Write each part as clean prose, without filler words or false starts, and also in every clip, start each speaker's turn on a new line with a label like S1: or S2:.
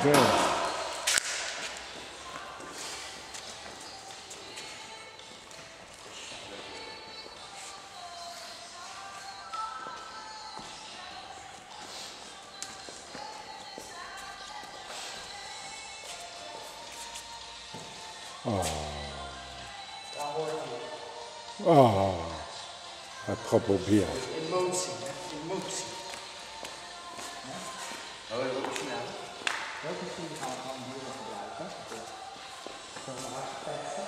S1: Oké. Oh, het geprobeerd.
S2: Emotie, hè? Emotie. Ja? Oh, welke snel? Welke vier gaan we gewoon hier gebruiken? Van de architecten.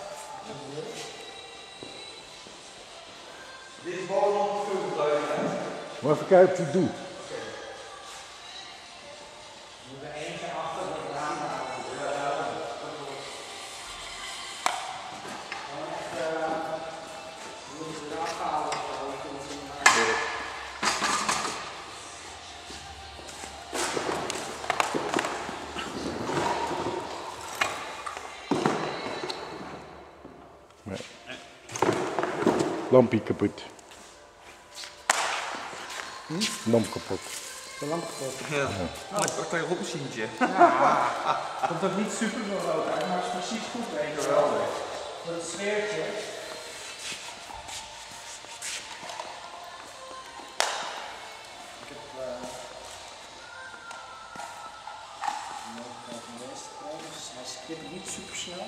S2: Dit is gewoon nog veel gebruiken, hè?
S1: Maar even kijken of hij het doet. Lampje kapot. Lamp kapot.
S2: De lamp kapot.
S3: Ja, dat kan je op een zientje.
S2: Ja, komt ook niet super veel rood uit, maar het is precies goed, weet je wel. Voor het sfeertje. Ik heb een mogelijkheid van deze te krijgen, dus hij skipt niet super snel.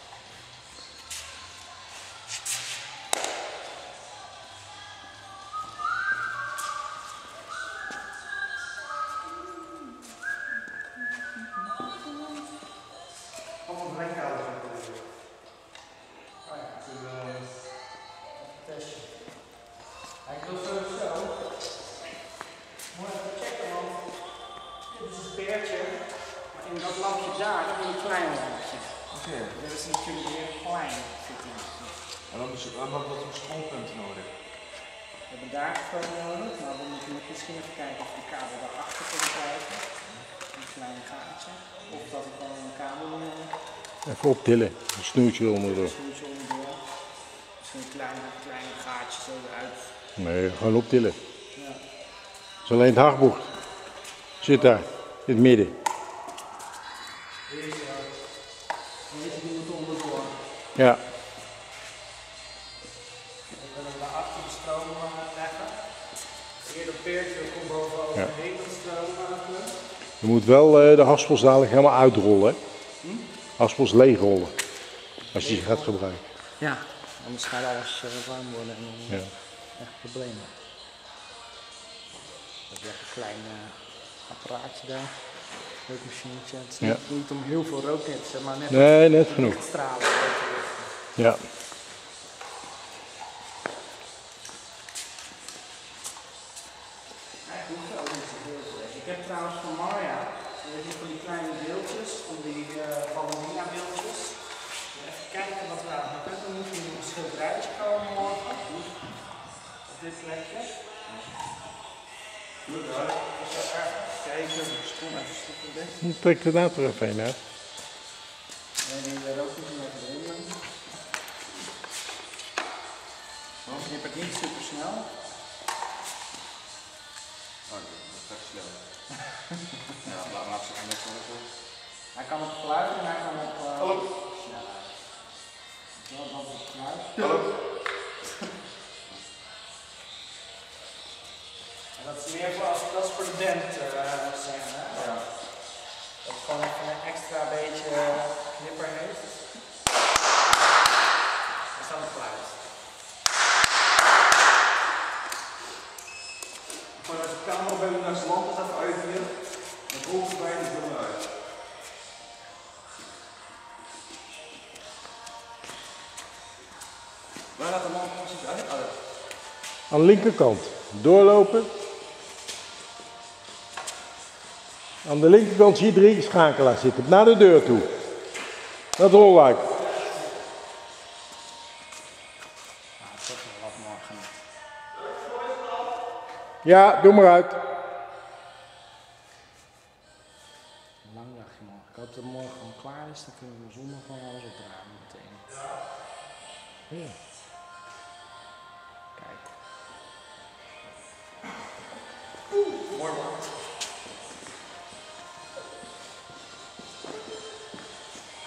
S2: Ik wil sowieso mooi even checken, want dit is een peertje. Maar in dat lampje daar, dat is een klein lampje.
S3: Oké.
S2: Dit is natuurlijk weer klein.
S3: En dan is wat een stroompunten nodig.
S2: We hebben daar stroom nodig, maar we moeten misschien even kijken of we de kabel daarachter kunnen krijgen. Een klein gaatje. Of dat we gewoon een kabel
S1: Even optillen, een snoertje onderdoor.
S2: snoertje onderdoor. Misschien een klein gaatje zo eruit.
S1: Nee, gewoon optillen.
S2: Ja.
S1: Het is alleen het hagbocht. Zit daar, in het midden.
S2: Deze doen we onderdoor.
S1: Ja.
S2: We kunnen daarachter de stroom leggen. Hier dat peertje komt boven overheen dat stroom maken.
S1: Je moet wel de haspels dadelijk helemaal uitrollen. Haspels leegrollen. Als je ze gaat gebruiken.
S2: Ja, anders gaat alles warm worden en dan
S1: Ja.
S2: echt problemen. Dat is echt een klein apparaatje daar. Leuk machinetje. Het is niet om heel veel rook in te zetten, maar net
S1: Nee, net genoeg.
S2: stralen.
S1: Ja.
S2: Ik heb trouwens van Marja, weet je, van die kleine beeldjes, van die ballerina beeldjes. Even kijken wat we aan hebben. Dan moet je nog een schilderijtje komen morgen. Op dit plekje. Goed hoor. Kijken, stom even stoppen.
S1: Trek de naad er even heen uit.
S2: En die ook niet meer erin doen. Dan knip het niet super snel.
S3: Dat is snel. Ja, laat ze net zo.
S2: Hij kan op geluid en hij kan op snelheid. Dat is het geluid.
S3: Hallo.
S2: En dat is meer voor, dat is voor de band zijn, hè? Ja. Dat het gewoon even een extra beetje knipper heeft. Dat is dan het geluid.
S3: Gewoon als de camera bij naar zijn lamp gaat uit hier, dan rolt ze bijna zo uit. Waar gaat de lamp precies uit?
S1: Aan de linkerkant. Doorlopen. Aan de linkerkant zie je 3 schakelaars zitten. Naar de deur toe. Dat rolluik.
S2: Ja, dat is wel wat morgen.
S1: Ja, doe maar uit.
S2: Een lang dagje morgen. Ik hoop dat het morgen gewoon klaar is. Dan kunnen we zondag gewoon alles opruimen meteen.
S1: Ja.
S2: Kijk.
S3: Mooi man.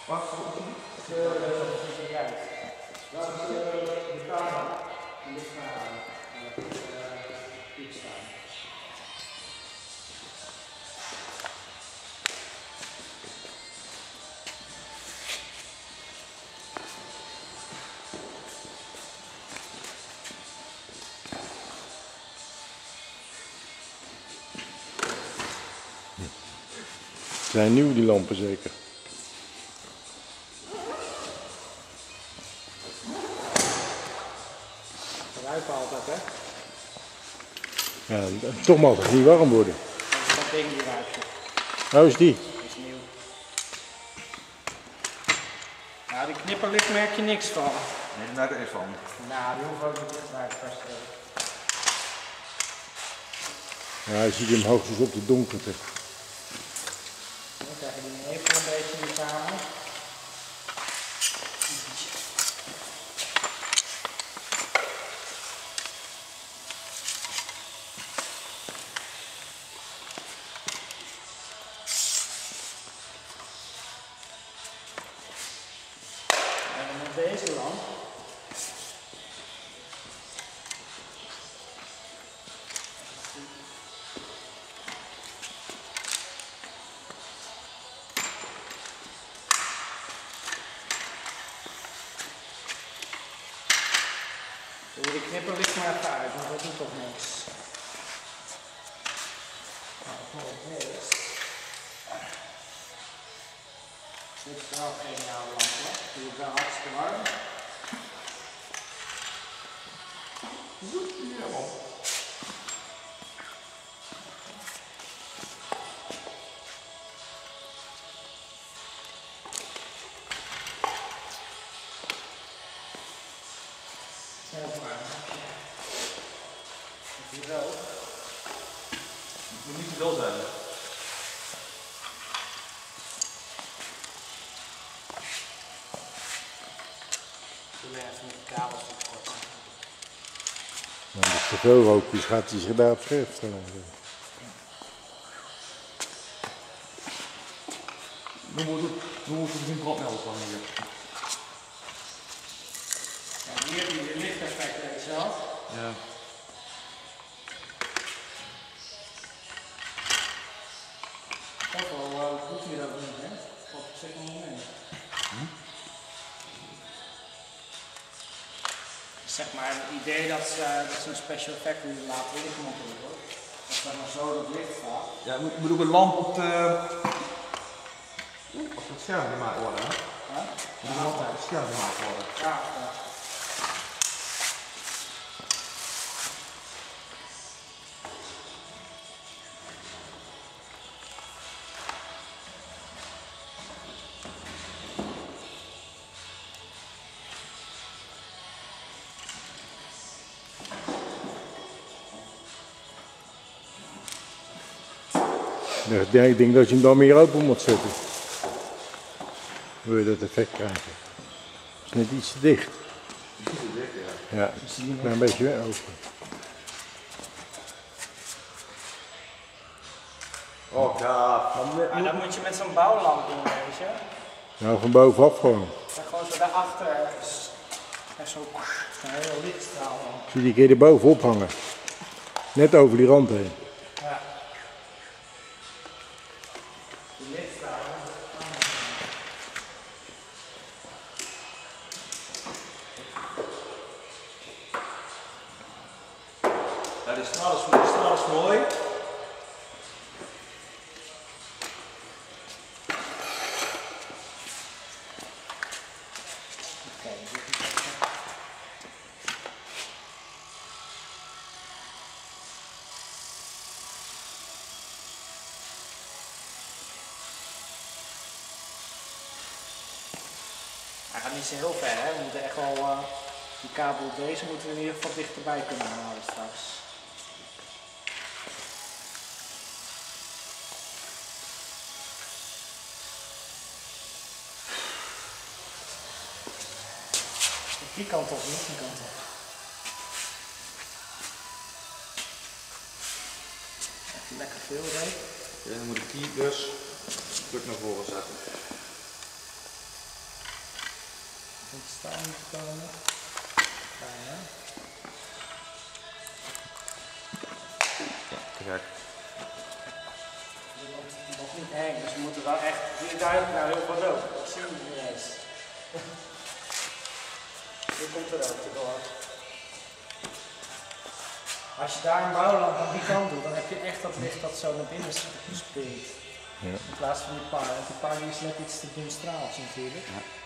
S3: Wat?
S2: juist. Dat is de kamer. En dit gaan iets staan.
S1: Zijn nieuw die lampen zeker.
S2: Ruiken altijd, hè?
S1: Ja, toch mag het niet warm worden.
S2: Dat is dat ding die ruikt.
S1: Nou is die.
S2: Dat is nieuw. Nou, die knipperlicht merk je niks van.
S3: Nee, daar merk ik er echt van.
S2: Nou, die hoeven ook niet dichtbij te vaststellen.
S1: Ja, je ziet hem hoogstens op de donkerte.
S2: Dan krijg je die even een beetje in de kamer. En met deze lamp. Doe die knipperlicht maar even uit, want dat doet toch niks. Nou, volgens deze. Dit is wel geen jouw lamp, hoor. Die is wel hartstikke warm.
S3: Ja, man.
S2: Heel warm. Die rook.
S3: Het moet niet te veel zijn.
S2: Doe even met de kabels kort.
S1: Nou, als te veel rook is, gaat hij zich daar op scherp stellen.
S3: Nu moet het geen brandmelder van hier.
S2: En hier heb je de lichteffect, weet je wel.
S3: Ja.
S2: Zoveel doet hij dat niet, hè? Op zich nog niet mee. Zeg maar het idee dat ze een special effect willen laten liggen natuurlijk. Als er maar zo dat licht staat.
S3: Ja, moet ook een lamp op de... Op het scherm gemaakt worden, hè?
S2: Ja?
S3: Moet een lamp op het scherm gemaakt worden.
S2: Ja, ja.
S1: Ik denk dat je hem dan meer open moet zetten. Wil je dat effect krijgen. Het is net iets te dicht. Ja, maar een beetje open.
S3: Oh ja.
S2: Maar dat moet je met zo'n bouwlamp doen, weet je.
S1: Nou, van bovenaf gewoon.
S2: En gewoon zo daarachter ergens. En zo een heel lichtstraal.
S1: Zie je die keer erbovenop hangen. Net over die rand heen.
S2: Ja. Die lichtstraal.
S3: Ja, die straal is mooi.
S2: Hij gaat niet zo heel ver, hè. We moeten echt wel, die kabel deze moeten we in ieder geval dichterbij kunnen halen straks. Die kant op, niet die kant op. Even lekker veel reed.
S3: Ja, dan moet ik die dus druk naar voren zetten.
S2: Moet te staan moeten komen. Bijna.
S4: Ja, te gek.
S2: Nog niet heen, dus we moeten wel echt. Hier duidelijk nou heel wat rook. Dat zien we niet eens. Hier komt er ook door. Als je daar een bouwlamp aan die kant doet, dan heb je echt dat licht dat zo naar binnen springt.
S1: Ja.
S2: In plaats van die paar. Want die paar die is net iets te dun straaltje natuurlijk.
S4: Ja.